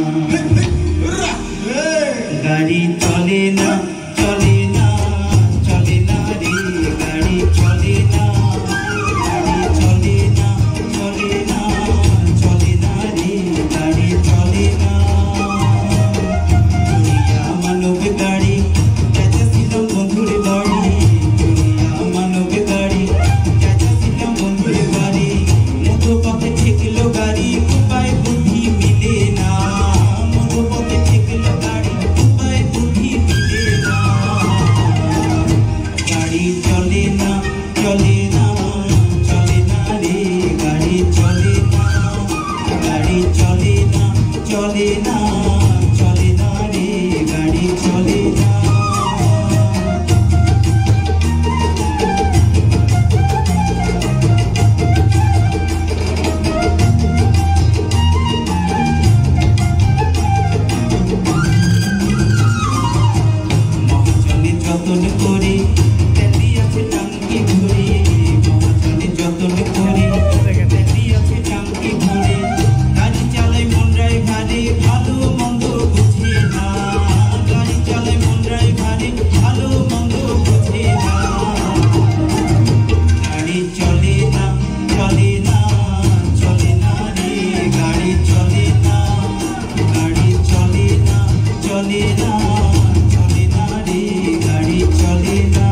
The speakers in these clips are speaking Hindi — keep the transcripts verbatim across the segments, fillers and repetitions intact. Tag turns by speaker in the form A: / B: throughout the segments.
A: गाड़ी चले ना चले ना चले ना रे गाड़ी चले ना गाड़ी चले ना चले ना चले ना रे गाड़ी चले ना दुनिया मानव गाड़ी कैसे सिलम बंधुरे बाड़ी दुनिया मानव गाड़ी कैसे सिलम बंधुरे बाड़ी मुझो पथे ठेकलो गाड़ी उपाय बुद्धि मिले ना मुझो पथे ठेकलो गाड़ी उपाय बुद्धि मिले ना गाड़ी चले ना चले ना चले ना रे गाड़ी चले ना गाड़ी चले ना चले ना चले ना रे गाड़ी चले ना যতন করে তেলি আছে টাঙ্কি ঘুরে মহাজনে যতন করে তেলি আছে টাঙ্কি ঘুরে গাড়ি চালায় মন ড্রাইভারে ভালো মন্দ বুঝে না গাড়ি চালায় মন ড্রাইভারে ভালো মন্দ বুঝে না গাড়ি চলে না চলে না চলে না রে গাড়ি চলে না গাড়ি চলে না চলে না চলে না রে गाड़ी चले ना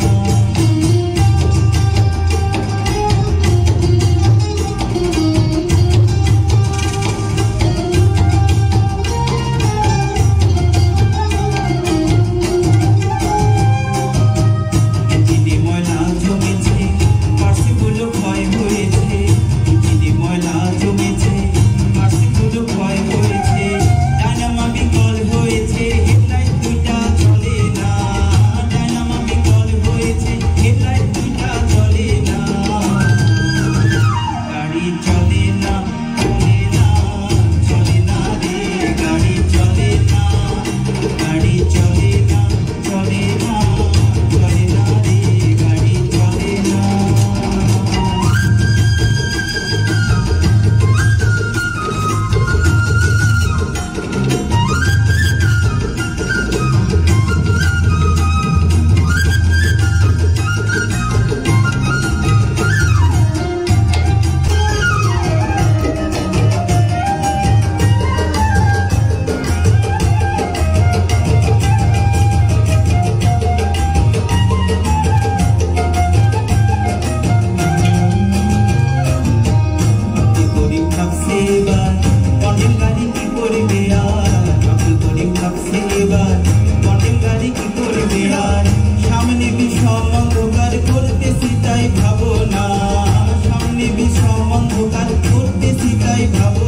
A: इंजिने मयला जमेছে পার্সিগুলো ক্ষয় হয়েছে इंजिने ময়লা জমেছে পার্সিগুলো ক্ষয় হয়েছে ডায়নামা বিকল হয়েছে হেডলাইট দুইটা চলে না ডায়নামা বিকল হয়েছে হেডলাইট দুইটা চলে না গাড়ি চলে না চলে না চলে না রে গাড়ি চলে না গাড়ি চলে না চলে না চলে না রে গাড়ি চলে না गरीब भागছে এবার কন্ডেম গাড়ি কি করবে আর আব্দুল গরিব ভাগছে এবার কন্ডেম গাড়ি কি করবে আর সামনে বিষম অন্ধকার করতেছি তাই ভাবো না সামনে বিষম অন্ধকার করতেছি তাই ভাবো